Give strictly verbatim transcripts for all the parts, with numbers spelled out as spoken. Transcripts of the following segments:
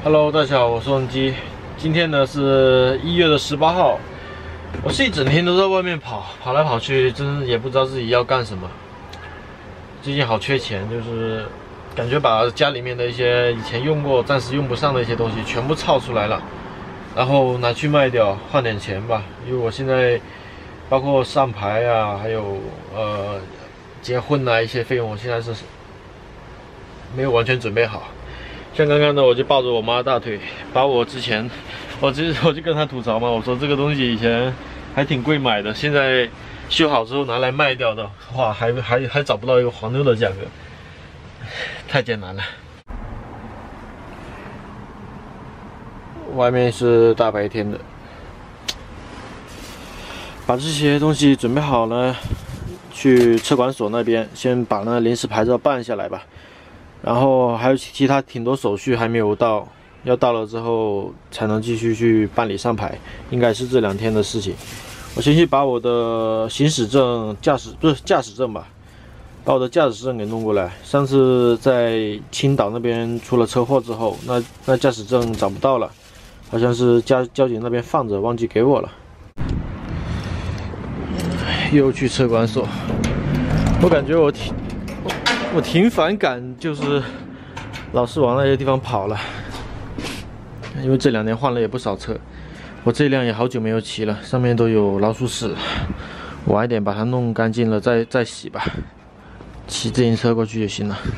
Hello， 大家好，我是王基。今天呢是一月的十八号，我是一整天都在外面跑，跑来跑去，真也不知道自己要干什么。最近好缺钱，就是感觉把家里面的一些以前用过、暂时用不上的一些东西全部凑出来了，然后拿去卖掉，换点钱吧。因为我现在包括上牌啊，还有呃结婚啊一些费用，我现在是没有完全准备好。 像刚刚呢，我就抱着我妈大腿，把我之前，我就我就跟她吐槽嘛，我说这个东西以前还挺贵买的，现在修好之后拿来卖掉的话，还还还找不到一个黄牛的价格，太艰难了。外面是大白天的，把这些东西准备好了，去车管所那边先把那临时牌照办下来吧。 然后还有其他挺多手续还没有到，要到了之后才能继续去办理上牌，应该是这两天的事情。我先去把我的行驶证、驾驶不是驾驶证吧，把我的驾驶证给弄过来。上次在青岛那边出了车祸之后，那那驾驶证找不到了，好像是交交警那边放着，忘记给我了。又去车管所，我感觉我挺。 我挺反感，就是老是往那些地方跑了，因为这两年换了也不少车，我这辆也好久没有骑了，上面都有老鼠屎，晚一点把它弄干净了再再洗吧，骑自行车过去就行了。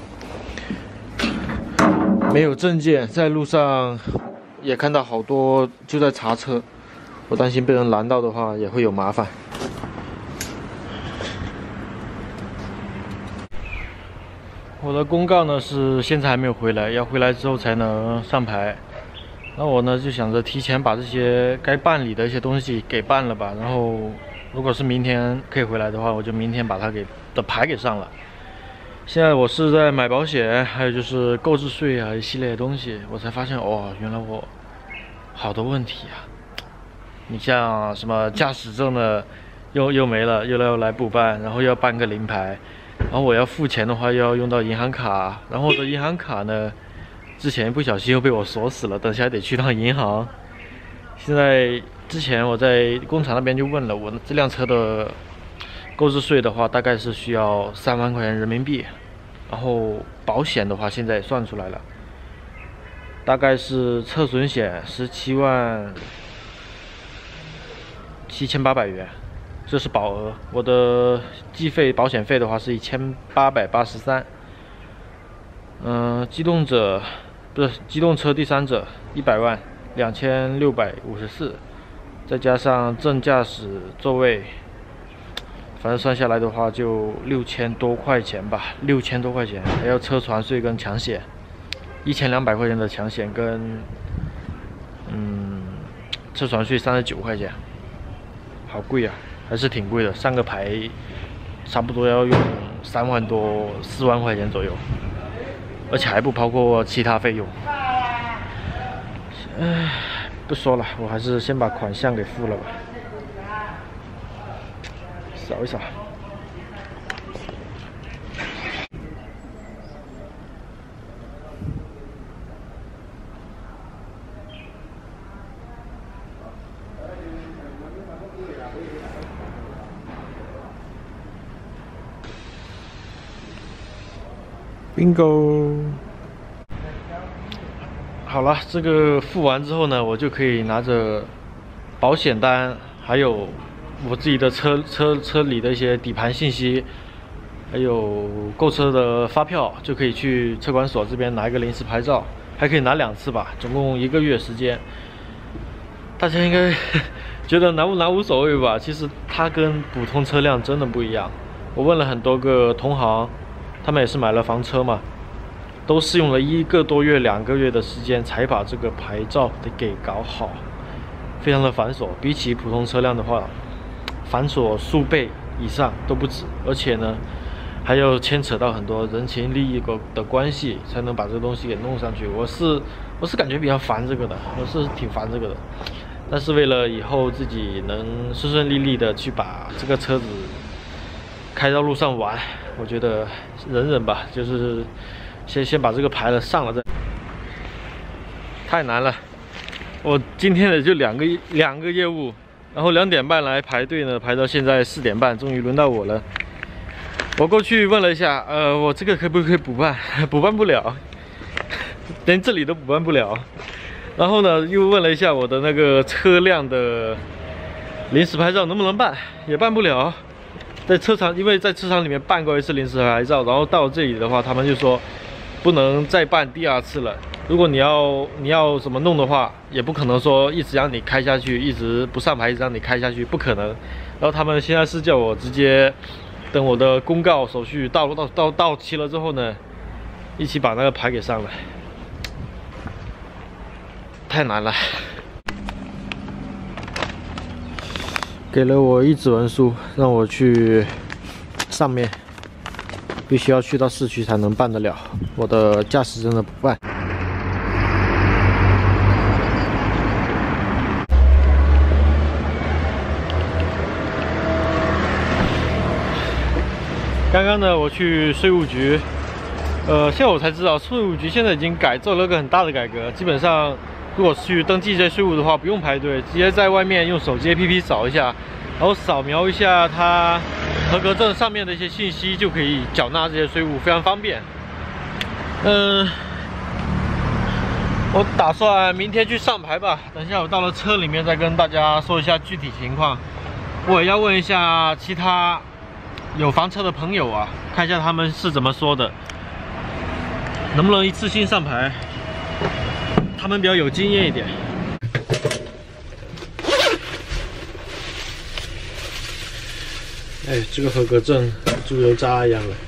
没有证件，在路上也看到好多就在查车，我担心被人拦到的话也会有麻烦。 我的公告呢是现在还没有回来，要回来之后才能上牌。那我呢就想着提前把这些该办理的一些东西给办了吧。然后，如果是明天可以回来的话，我就明天把它给的牌给上了。现在我是在买保险，还有就是购置税啊一系列的东西，我才发现哦，原来我好多问题啊。你像什么驾驶证的又又没了，又要来补办，然后又要办个临牌。 然后我要付钱的话，又要用到银行卡，然后我的银行卡呢，之前不小心又被我锁死了，等下得去趟银行。现在之前我在工厂那边就问了，我这辆车的购置税的话，大概是需要三万块钱人民币，然后保险的话现在也算出来了，大概是车损险十七万七千八百元。 这是保额，我的计费保险费的话是一千八百八十三。嗯，机动者不是机动车第三者一百万两千六百五十四，再加上正驾驶座位，反正算下来的话就六千多块钱吧，六千多块钱，还要车船税跟强险，一千两百块钱的强险跟嗯车船税三十九块钱，好贵啊！ 还是挺贵的，上个牌差不多要用三万多、四万块钱左右，而且还不包括其他费用。唉，不说了，我还是先把款项给付了吧，扫一扫。 bingo， 好了，这个付完之后呢，我就可以拿着保险单，还有我自己的车车车里的一些底盘信息，还有购车的发票，就可以去车管所这边拿一个临时牌照，还可以拿两次吧，总共一个月时间。大家应该觉得拿不拿无所谓吧？其实它跟普通车辆真的不一样。我问了很多个同行。 他们也是买了房车嘛，都是用了一个多月、两个月的时间才把这个牌照给搞好，非常的繁琐。比起普通车辆的话，繁琐数倍以上都不止。而且呢，还要牵扯到很多人情利益的关系，才能把这个东西给弄上去。我是我是感觉比较烦这个的，我是挺烦这个的。但是为了以后自己能顺顺利利的去把这个车子开到路上玩。 我觉得忍忍吧，就是先先把这个牌了上了再。 太难了。我今天的就两个两个业务，然后两点半来排队呢，排到现在四点半，终于轮到我了。我过去问了一下，呃，我这个可不可以补办？补办不了，连这里都补办不了。然后呢，又问了一下我的那个车辆的临时牌照能不能办，也办不了。在车厂，因为在车厂里面办过一次临时牌照，然后到这里的话，他们就说不能再办第二次了。如果你要你要怎么弄的话，也不可能说一直让你开下去，一直不上牌，一直让你开下去，不可能。然后他们现在是叫我直接等我的公告手续到到到到期了之后呢，一起把那个牌给上来。太难了。给了我一纸文书，让我去上面，必须要去到市区才能办得了我的驾驶证的补办。刚刚呢，我去税务局，呃，现在我才知道，税务局现在已经改做了个很大的改革，基本上。如果去登记这些税务的话，不用排队，直接在外面用手机 A P P 扫一下，然后扫描一下它合格证上面的一些信息，就可以缴纳这些税务，非常方便。嗯，我打算明天去上牌吧，等一下我到了车里面再跟大家说一下具体情况。我也要问一下其他有房车的朋友啊，看一下他们是怎么说的，能不能一次性上牌？他们比较有经验一点。哎，这个合格证猪油渣一样的。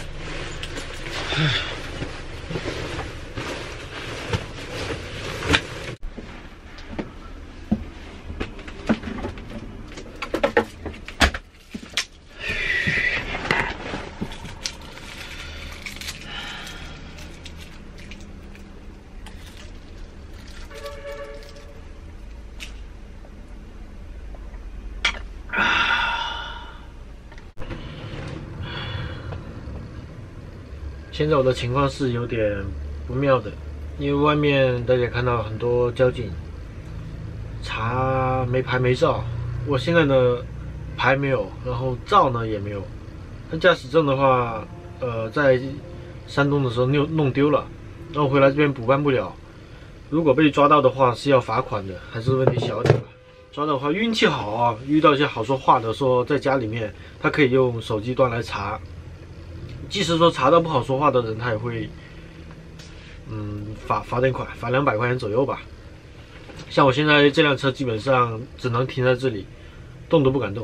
现在我的情况是有点不妙的，因为外面大家看到很多交警查没牌没照，我现在呢牌没有，然后照呢也没有。那驾驶证的话，呃，在山东的时候弄弄丢了，然后回来这边补办不了。如果被抓到的话是要罚款的，还是问题小点吧。抓到的话运气好啊，遇到一些好说话的，说在家里面他可以用手机端来查。即使说查到不好说话的人，他也会，嗯，罚罚点款，罚两百块钱左右吧。像我现在这辆车基本上只能停在这里，动都不敢动。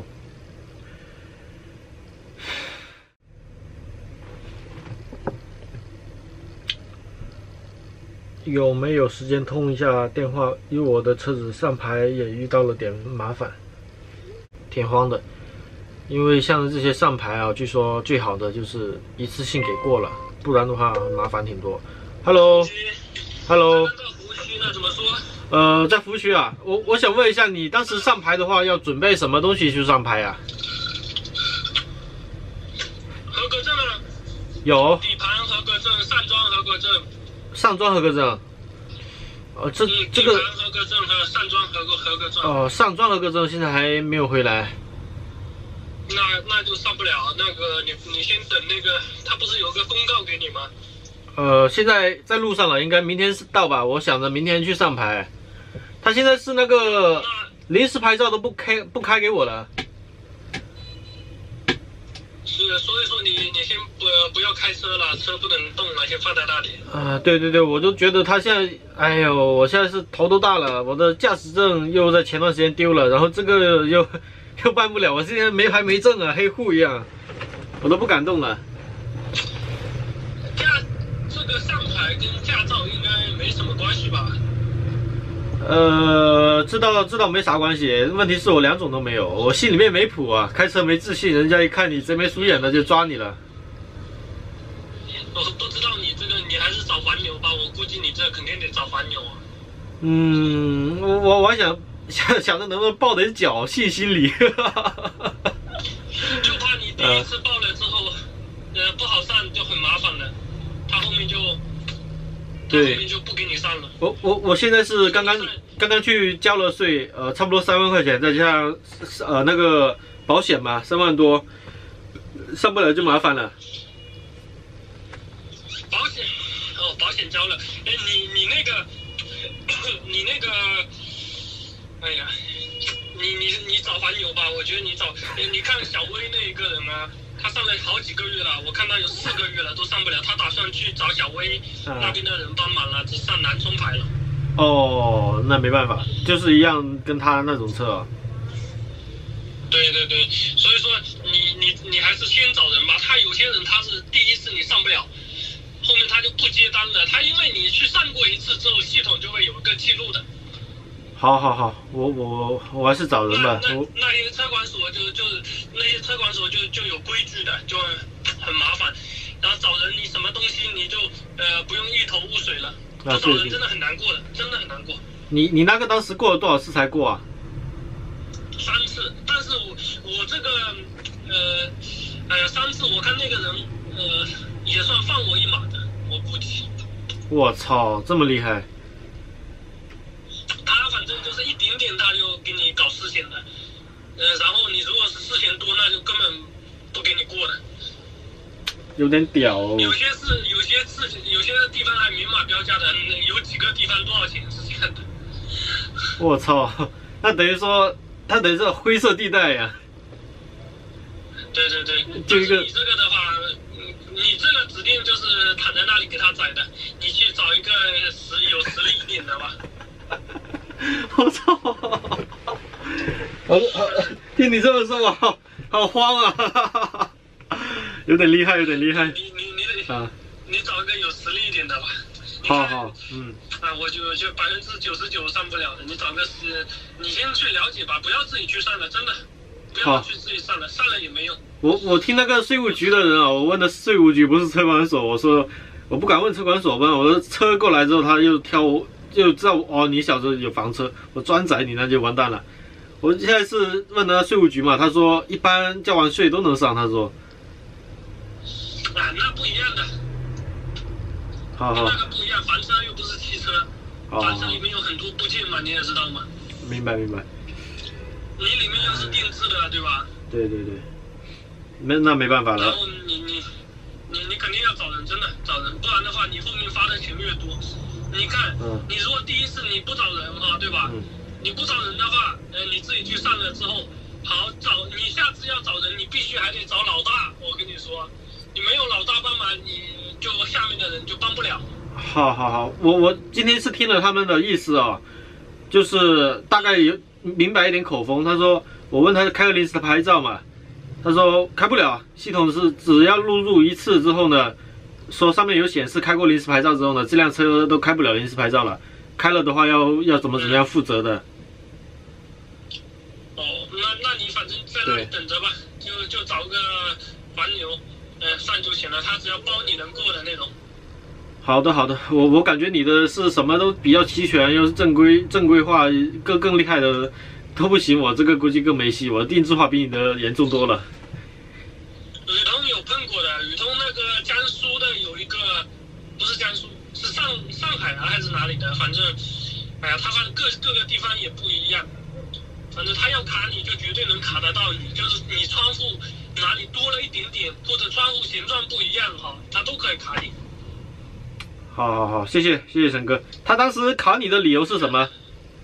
有没有时间通一下电话？因为我的车子上牌也遇到了点麻烦，挺慌的。因为像这些上牌啊，据说最好的就是一次性给过了，不然的话麻烦挺多。Hello，Hello， 服务区那怎么说？ 呃，在服务区啊，我我想问一下，你当时上牌的话要准备什么东西去上牌啊？ 合格证啊？ 有。 底盘合格证、上装合格证。 上装合格证。呃，这、嗯、这个。 底盘合格证和上装合格合格证。 哦、呃，上装合格证现在还没有回来。 那那就上不了，那个你你先等那个，他不是有个公告给你吗？ 呃，现在在路上了，应该明天到吧？我想着明天去上牌。他现在是那个临时牌照都不开不开给我了。 是，所以说你你先不不要开车了，车不能动了，先放在那里。 啊，对对对，我就觉得他现在，哎呦，我现在是头都大了，我的驾驶证又在前段时间丢了，然后这个又。又办不了，我现在没牌没证啊，黑户一样，我都不敢动了。 驾这个上牌跟驾照应该没什么关系吧？ 呃，知道知道没啥关系，问题是我两种都没有，我心里面没谱啊，开车没自信，人家一看你贼眉鼠眼的就抓你了。 我不知道你这个，你还是找黄牛吧，我估计你这肯定得找黄牛啊。 嗯，我我我还想。想想着能不能抱点侥幸心理， 就怕你第一次报了之后，呃，不好上就很麻烦了，他后面就他后面就不给你上了。 我我我现在是刚刚刚刚去交了税，呃，差不多三万块钱，再加上呃那个保险嘛，三万多，上不了就麻烦了。 保险哦，保险交了。哎，你你那个你那个，哎呀，你你你找黄牛吧，我觉得你找，你看小薇那一个人啊。他上了好几个月了，我看他有四个月了都上不了。他打算去找小薇那边的人帮忙了，只上南充牌了。 哦，那没办法，就是一样跟他那种车、啊。 对对对，所以说你你你还是先找人吧。他有些人他是第一次你上不了，后面他就不接单了。他因为你去上过一次之后，系统就会有一个记录的。 好好好，我我我还是找人吧。 那那我那些车管所就就是那些车管所就就有规矩的，就很麻烦。然后找人，你什么东西你就呃不用一头雾水了。不找人真的很难过的，真的很难过。 你你那个当时过了多少次才过啊？ 三次，但是我我这个呃呃三次，我看那个人呃也算放我一马的，我估计。 我操，这么厉害！ 他反正就是一点点他就给你搞事情的，呃，然后你如果是事情多，那就根本不给你过的。 有点屌、哦。 有些是有些事情，有些地方还明码标价的，有几个地方多少钱是这样的。 我操，那等于说他等于是灰色地带呀、啊。 对对对， 就一个你这个的话，你你这个指定就是躺在那里给他宰的，你去找一个实有实力一点的吧。 我操！我听你这么说，我好好慌啊！有点厉害，有点厉害。 你你你得啊， 你找一个有实力一点的吧。 好好，嗯。 啊，我就就百分之九十九上不了的，你找个是，你先去了解吧，不要自己去上了，真的，不要去自己上了，上了也没用。 我我听那个税务局的人啊，我问的税务局不是车管所，我说我不敢问车管所，问我说车过来之后，他又挑我。就知道哦，你小时候有房车，我专宰你那就完蛋了。我现在是问他税务局嘛，他说一般交完税都能上，他说。 啊，那不一样的。 好好。 那个不一样，房车又不是汽车， 好好房车里面有很多部件嘛，你也知道嘛。 明白明白。 你里面又是定制的，对吧？ 对对对。没那没办法了。 然后你你你你肯定要找人，真的找人，不然的话你后面发的钱越多。你看，嗯、你如果第一次你不找人哈，对吧？嗯、你不找人的话，呃，你自己去上了之后，好找你下次要找人，你必须还得找老大。我跟你说，你没有老大帮忙，你就下面的人就帮不了。 好好好，我我今天是听了他们的意思啊，就是大概有明白一点口风。他说，我问他开个临时的牌照嘛，他说开不了，系统是只要录入一次之后呢。说上面有显示开过临时牌照之后呢，这辆车都开不了临时牌照了，开了的话要要怎么怎么样负责的。 哦，那那你反正在那里等着吧，就就找个黄牛，呃，上就行了，他只要包你能过的那种。 好的好的，我我感觉你的是什么都比较齐全，又是正规正规化，更更厉害的都不行，我这个估计更没戏，我定制化比你的严重多了。 宇通有碰过的，宇通那个江苏的有一个，不是江苏，是上上海啊还是哪里的？反正，哎呀，他反正各各个地方也不一样。反正他要卡你就绝对能卡得到你，就是你窗户哪里多了一点点，或者窗户形状不一样哈，他都可以卡你。 好好好，谢谢谢谢陈哥。他当时卡你的理由是什么？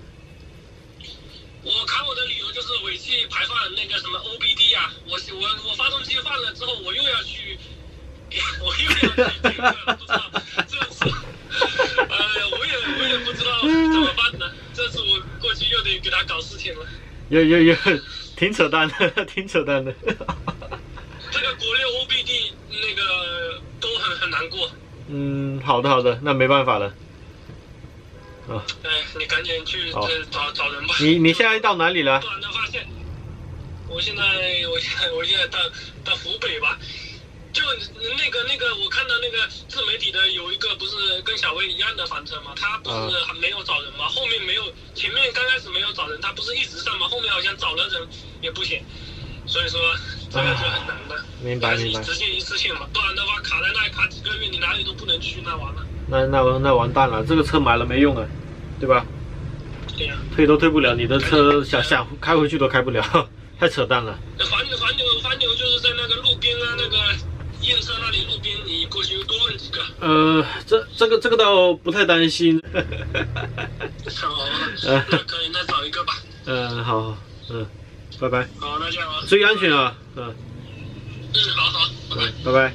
我卡我的理由就是尾气排放那个什么 O B D 啊，我我我发动机换了之后，我又要去，我又要去这个，不知道这次，呃，我也我也不知道怎么办呢。这次我过去又得给他搞事情了。 有有有，挺扯淡的，挺扯淡的。 这个国六 O B D 那个都很很难过。 嗯，好的好的，那没办法了。啊， 哎，你赶紧去找找人吧。 你你现在到哪里了？ 突然的发现，我现在我现在我现在到到湖北吧。就那个那个，我看到那个自媒体的有一个不是跟小薇一样的房车嘛，他不是还没有找人嘛，后面没有，前面刚开始没有找人，他不是一直上嘛，后面好像找了人也不行，所以说这个就很难的。 明白明白。 直接一次性嘛，不然的话卡在那里卡几个月，你哪里都不能去，那完了。 那那那完蛋了，这个车买了没用了，对吧？ 对呀、啊。 退都退不了，你的车想想开回去都开不了，太扯淡了。 环牛环牛环牛就是在那个路边啊，那个验车那里路边，你过去多问几个。 呃，这这个这个倒不太担心。 好，那可以，那找一个吧。 嗯，好，好，嗯，拜拜。 好，那这样啊。 注意安全啊，嗯。 嗯，好好，拜拜。 拜拜。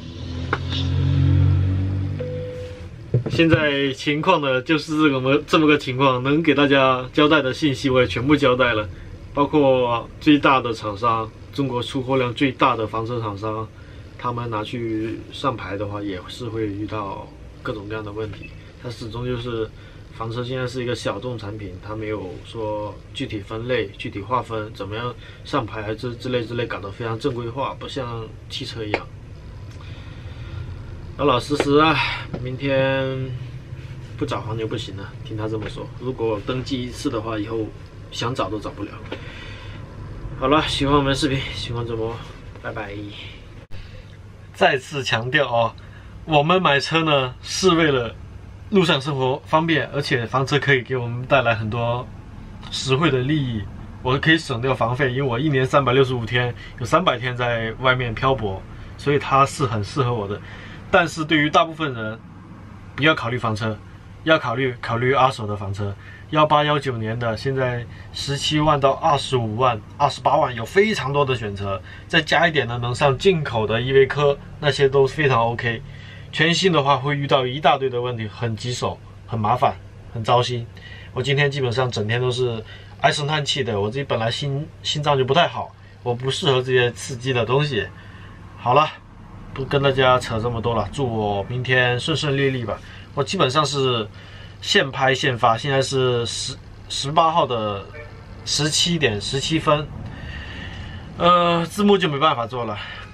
现在情况呢，就是这个这么个情况，能给大家交代的信息我也全部交代了，包括最大的厂商，中国出货量最大的房车厂商，他们拿去上牌的话，也是会遇到各种各样的问题。它始终就是房车现在是一个小众产品，它没有说具体分类、具体划分，怎么样上牌之之类之类搞得非常正规化，不像汽车一样。老老实实啊，明天不找黄牛不行了。听他这么说，如果登记一次的话，以后想找都找不了。好了，喜欢我们的视频，喜欢主播，拜拜。再次强调啊，我们买车呢是为了路上生活方便，而且房车可以给我们带来很多实惠的利益。我可以省掉房费，因为我一年三百六十五天，有三百天在外面漂泊，所以它是很适合我的。但是对于大部分人，你要考虑房车，要考虑考虑二手的房车，幺八幺九年的，现在十七万到二十五万、二十八万，有非常多的选择。再加一点呢，能上进口的依维柯，那些都非常 OK。全新的话会遇到一大堆的问题，很棘手，很麻烦，很糟心。我今天基本上整天都是唉声叹气的，我自己本来心心脏就不太好，我不适合这些刺激的东西。好了。不跟大家扯这么多了，祝我明天顺顺利利吧。我基本上是现拍现发，现在是十十八号的十七点十七分，呃，字幕就没办法做了，